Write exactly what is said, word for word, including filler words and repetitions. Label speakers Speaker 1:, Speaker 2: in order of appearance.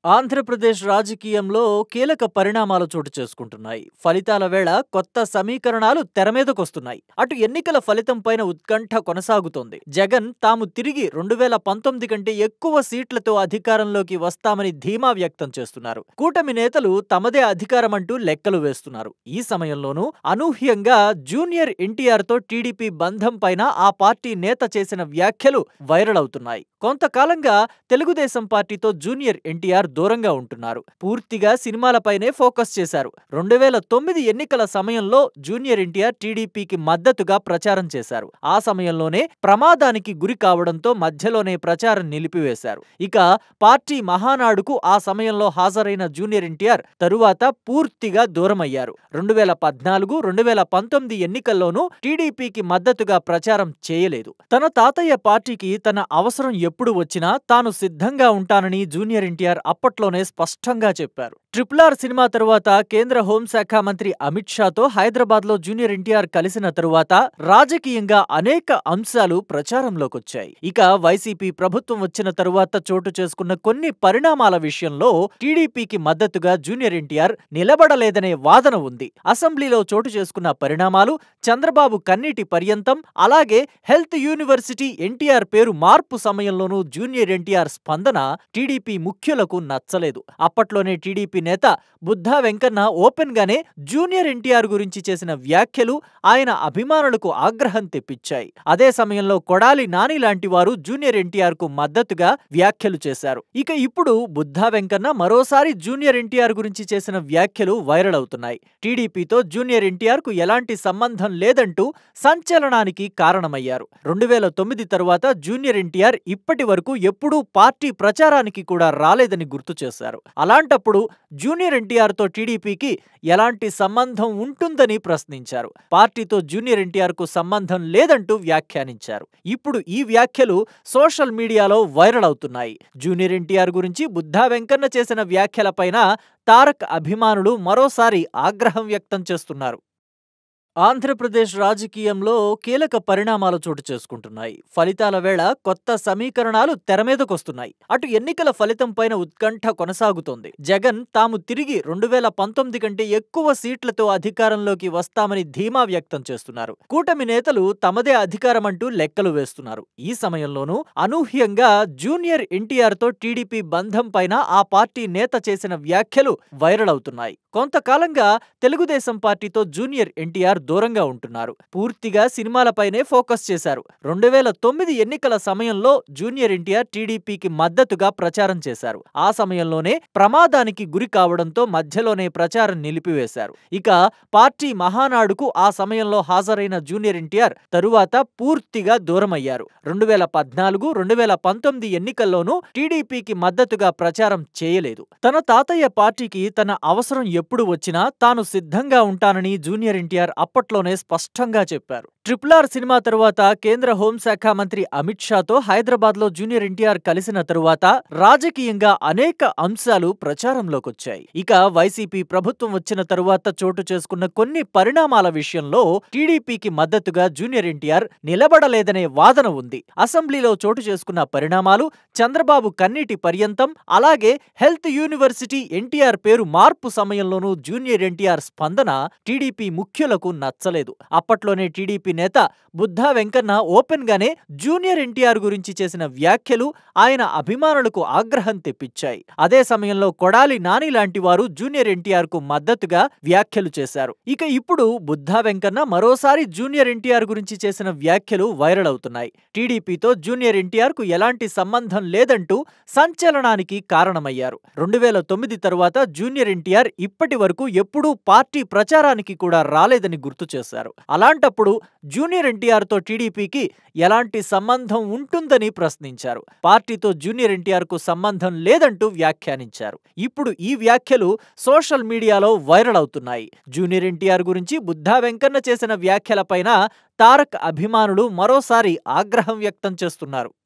Speaker 1: ఆంధ్రప్రదేశ్ రాజకీయంలో కీలక పరిణామాలు చోటు చేసుకుంటున్నాయి. ఫలితాల వేళ కొత్త సమీకరణాలు తెరమీదకొస్తున్నాయి. అటు ఎన్నికల ఫలితం పైన ఉత్కంఠ కొనసాగుతోంది. జగన్ తాము తిరిగి రెండు వేల పంతొమ్మిది కంటే ఎక్కువ సీట్లతో అధికారంలోకి వస్తామని ధీమా వ్యక్తం చేస్తున్నారు. కూటమి నేతలు తమదే అధికారమంటూ లెక్కలు వేస్తున్నారు. ఈ సమయంలోనూ అనూహ్యంగా జూనియర్ ఎన్టీఆర్ తో టీడీపీ బంధం పైన ఆ పార్టీ నేత చేసిన వ్యాఖ్యలు వైరల్ అవుతున్నాయి. కొంతకాలంగా తెలుగుదేశం పార్టీతో జూనియర్ ఎన్టీఆర్ దూరంగా ఉంటున్నారు. పూర్తిగా సినిమాలపైనే ఫోకస్ చేశారు. రెండు వేల తొమ్మిది ఎన్నికల సమయంలో జూనియర్ ఎన్టీఆర్ టీడీపీకి మద్దతుగా ప్రచారం చేశారు. ఆ సమయంలోనే ప్రమాదానికి గురి కావడంతో మధ్యలోనే ప్రచారం నిలిపివేశారు. ఇక పార్టీ మహానాడుకు ఆ సమయంలో హాజరైన జూనియర్ ఎన్టీఆర్ తరువాత పూర్తిగా దూరమయ్యారు. రెండు వేల పద్నాలుగు రెండు వేల పంతొమ్మిది ఎన్నికల్లోనూ టీడీపీకి మద్దతుగా ప్రచారం చేయలేదు. తన తాతయ్య పార్టీకి తన అవసరం ఎప్పుడు వచ్చినా తాను సిద్ధంగా ఉంటానని జూనియర్ ఎన్టీఆర్ అప్పట్లోనే స్పష్టంగా చెప్పారు. ట్రిపుల్ ఆర్ సినిమా తరువాత కేంద్ర హోంశాఖ మంత్రి అమిత్ షాతో హైదరాబాద్ లో జూనియర్ ఎన్టీఆర్ కలిసిన తరువాత రాజకీయంగా అనేక అంశాలు ప్రచారంలోకొచ్చాయి. ఇక వైసీపీ ప్రభుత్వం వచ్చిన తరువాత చోటు చేసుకున్న కొన్ని పరిణామాల విషయంలో టీడీపీకి మద్దతుగా జూనియర్ ఎన్టీఆర్ నిలబడలేదనే వాదన ఉంది. అసెంబ్లీలో చోటు చేసుకున్న పరిణామాలు, చంద్రబాబు కన్నీటి పర్యంతం, అలాగే హెల్త్ యూనివర్సిటీ ఎన్టీఆర్ పేరు మార్పు సమయంలోనూ జూనియర్ ఎన్టీఆర్ స్పందన టీడీపీ ముఖ్యులకు నచ్చలేదు. అప్పట్లోనే టీడీపీ నేత బుద్ధా వెంకన్న ఓపెన్ గానే జూనియర్ ఎన్టీఆర్ గురించి చేసిన వ్యాఖ్యలు ఆయన అభిమానులకు ఆగ్రహం తెప్పించాయి. అదే సమయంలో కొడాలి నాని లాంటి వారు జూనియర్ ఎన్టీఆర్ కు మద్దతుగా వ్యాఖ్యలు చేశారు. ఇక ఇప్పుడు బుద్ధా వెంకన్న మరోసారి జూనియర్ ఎన్టీఆర్ గురించి చేసిన వ్యాఖ్యలు వైరల్ అవుతున్నాయి. టీడీపీతో జూనియర్ ఎన్టీఆర్ కు ఎలాంటి సంబంధం లేదంటూ సంచలనానికి కారణమయ్యారు. రెండు వేల తొమ్మిది తరువాత జూనియర్ ఎన్టీఆర్ ఇప్పటి వరకు ఎప్పుడూ పార్టీ ప్రచారానికి కూడా రాలేదని గుర్తు చేశారు. అలాంటప్పుడు జూనియర్ ఎన్టీఆర్ తో టీడీపీకి ఎలాంటి సంబంధం ఉంటుందని ప్రశ్నించారు. పార్టీతో జూనియర్ ఎన్టీఆర్ కు సంబంధం లేదంటూ వ్యాఖ్యానించారు. ఇప్పుడు ఈ వ్యాఖ్యలు సోషల్ మీడియాలో వైరల్ అవుతున్నాయి. జూనియర్ ఎన్టీఆర్ గురించి బుద్ధా వెంకన్న చేసిన వ్యాఖ్యలపైన తారక్ అభిమానులు మరోసారి ఆగ్రహం వ్యక్తం చేస్తున్నారు. ఆంధ్రప్రదేశ్ రాజకీయంలో కీలక పరిణామాలు చోటు చేసుకుంటున్నాయి. ఫలితాల వేళ కొత్త సమీకరణాలు తెరమీదకొస్తున్నాయి. అటు ఎన్నికల ఫలితం పైన ఉత్కంఠ కొనసాగుతోంది. జగన్ తాము తిరిగి రెండు వేల పంతొమ్మిది కంటే ఎక్కువ సీట్లతో అధికారంలోకి వస్తామని ధీమా వ్యక్తం చేస్తున్నారు. కూటమి నేతలు తమదే అధికారమంటూ లెక్కలు వేస్తున్నారు. ఈ సమయంలోనూ అనూహ్యంగా జూనియర్ ఎన్టీఆర్ తో టీడీపీ బంధం పైన ఆ పార్టీ నేత చేసిన వ్యాఖ్యలు వైరల్ అవుతున్నాయి. కొంతకాలంగా తెలుగుదేశం పార్టీతో జూనియర్ ఎన్టీఆర్ దూరంగా ఉంటున్నారు. పూర్తిగా సినిమాలపైనే ఫోకస్ చేశారు. రెండు వేల తొమ్మిది ఎన్నికల సమయంలో జూనియర్ ఎన్టీఆర్ టీడీపీకి మద్దతుగా ప్రచారం చేశారు. ఆ సమయంలోనే ప్రమాదానికి గురి కావడంతో మధ్యలోనే ప్రచారం నిలిపివేశారు. ఇక పార్టీ మహానాడుకు ఆ సమయంలో హాజరైన జూనియర్ ఎన్టీఆర్ తరువాత పూర్తిగా దూరమయ్యారు. రెండు వేల పద్నాలుగు రెండు వేల పంతొమ్మిది ఎన్నికల్లోనూ టీడీపీకి మద్దతుగా ప్రచారం చేయలేదు. తన తాతయ్య పార్టీకి తన అవసరం ఎప్పుడు వచ్చినా తాను సిద్ధంగా ఉంటానని జూనియర్ ఎన్టీఆర్ అప్పట్లోనే స్పష్టంగా చెప్పారు. ట్రిపుల్ ఆర్ సినిమా తరువాత కేంద్ర హోంశాఖ మంత్రి అమిత్ షాతో హైదరాబాద్ లో జూనియర్ ఎన్టీఆర్ కలిసిన తరువాత రాజకీయంగా అనేక అంశాలు ప్రచారంలోకొచ్చాయి. ఇక వైసీపీ ప్రభుత్వం వచ్చిన తరువాత చోటు చేసుకున్న కొన్ని పరిణామాల విషయంలో టీడీపీకి మద్దతుగా జూనియర్ ఎన్టీఆర్ నిలబడలేదనే వాదన ఉంది. అసెంబ్లీలో చోటు చేసుకున్న పరిణామాలు, చంద్రబాబు కన్నీటి పర్యంతం, అలాగే హెల్త్ యూనివర్సిటీ ఎన్టీఆర్ పేరు మార్పు సమయంలోనూ జూనియర్ ఎన్టీఆర్ స్పందన టీడీపీ ముఖ్యులకు నచ్చలేదు. అప్పట్లోనే టీడీపీ నేత బుద్ధా వెంకన్న ఓపెన్ గానే జూనియర్ ఎన్టీఆర్ గురించి చేసిన వ్యాఖ్యలు ఆయన అభిమానులకు ఆగ్రహం తెప్పించాయి. అదే సమయంలో కొడాలి నాని లాంటి వారు జూనియర్ ఎన్టీఆర్ కు మద్దతుగా వ్యాఖ్యలు చేశారు. ఇక ఇప్పుడు బుద్ధా వెంకన్న మరోసారి జూనియర్ ఎన్టీఆర్ గురించి చేసిన వ్యాఖ్యలు వైరల్ అవుతున్నాయి. టీడీపీతో జూనియర్ ఎన్టీఆర్ కు ఎలాంటి సంబంధం లేదంటూ సంచలనానికి కారణమయ్యారు. రెండు వేల తొమ్మిది తరువాత జూనియర్ ఎన్టీఆర్ ఇప్పటి వరకు ఎప్పుడూ పార్టీ ప్రచారానికి కూడా రాలేదని గుర్తు చేశారు. అలాంటప్పుడు జూనియర్ ఎన్టీఆర్ తో టీడీపీకి ఎలాంటి సంబంధం ఉంటుందని ప్రశ్నించారు. పార్టీతో జూనియర్ ఎన్టీఆర్ కు సంబంధం లేదంటూ వ్యాఖ్యానించారు. ఇప్పుడు ఈ వ్యాఖ్యలు సోషల్ మీడియాలో వైరల్ అవుతున్నాయి. జూనియర్ ఎన్టీఆర్ గురించి బుద్ధా వెంకన్న చేసిన వ్యాఖ్యలపైన తారక్ అభిమానులు మరోసారి ఆగ్రహం వ్యక్తం చేస్తున్నారు.